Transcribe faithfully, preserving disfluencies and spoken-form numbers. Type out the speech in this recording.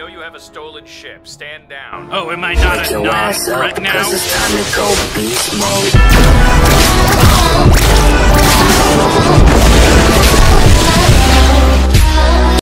you have a stolen ship. Stand down. Oh, am I not a non-threat now? Cause it's time to go beast mode.